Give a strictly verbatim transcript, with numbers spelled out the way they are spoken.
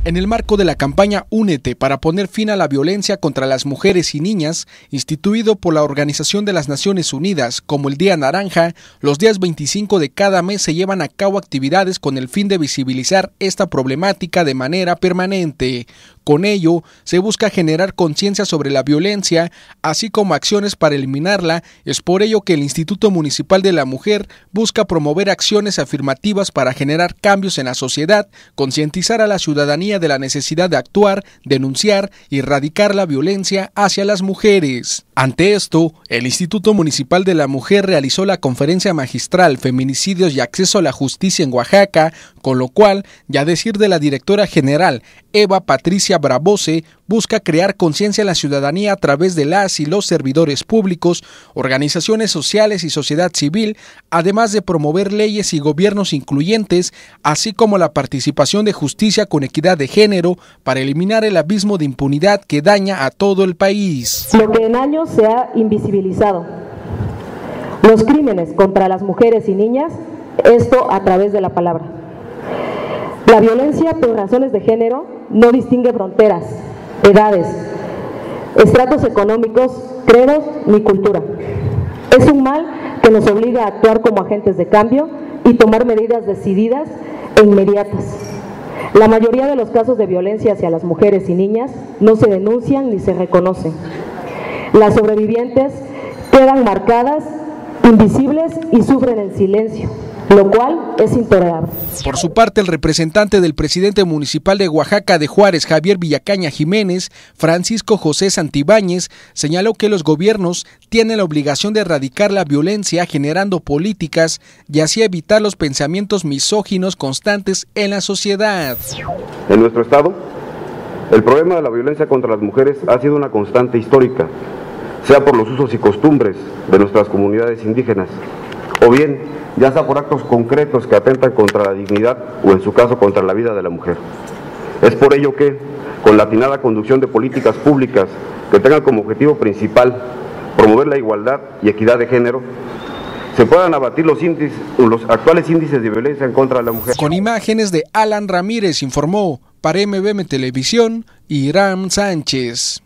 En el marco de la campaña Únete para poner fin a la violencia contra las mujeres y niñas, instituido por la Organización de las Naciones Unidas como el Día Naranja, los días veinticinco de cada mes se llevan a cabo actividades con el fin de visibilizar esta problemática de manera permanente. Con ello, se busca generar conciencia sobre la violencia, así como acciones para eliminarla. Es por ello que el Instituto Municipal de la Mujer busca promover acciones afirmativas para generar cambios en la sociedad, concientizar a la ciudadanía de la necesidad de actuar, denunciar y erradicar la violencia hacia las mujeres. Ante esto, el Instituto Municipal de la Mujer realizó la conferencia magistral Feminicidios y Acceso a la Justicia en Oaxaca, con lo cual, ya a decir de la directora general, Eva Patricia Bravose, busca crear conciencia en la ciudadanía a través de las y los servidores públicos, organizaciones sociales y sociedad civil, además de promover leyes y gobiernos incluyentes, así como la participación de justicia con equidad de género para eliminar el abismo de impunidad que daña a todo el país. Lo que en años se ha invisibilizado, los crímenes contra las mujeres y niñas, esto a través de la palabra. La violencia por razones de género no distingue fronteras, edades, estratos económicos, credos ni cultura. Es un mal que nos obliga a actuar como agentes de cambio y tomar medidas decididas e inmediatas. La mayoría de los casos de violencia hacia las mujeres y niñas no se denuncian ni se reconocen. Las sobrevivientes quedan marcadas, invisibles y sufren en silencio, lo cual es intolerable. Por su parte, el representante del presidente municipal de Oaxaca de Juárez, Javier Villacaña Jiménez, Francisco José Santibáñez, señaló que los gobiernos tienen la obligación de erradicar la violencia generando políticas y así evitar los pensamientos misóginos constantes en la sociedad. En nuestro estado, el problema de la violencia contra las mujeres ha sido una constante histórica, sea por los usos y costumbres de nuestras comunidades indígenas, o bien ya sea por actos concretos que atentan contra la dignidad o en su caso contra la vida de la mujer. Es por ello que, con la atinada conducción de políticas públicas que tengan como objetivo principal promover la igualdad y equidad de género, se puedan abatir los índices, los actuales índices de violencia en contra de la mujer. Con imágenes de Alan Ramírez informó para M B M Televisión, Irán Sánchez.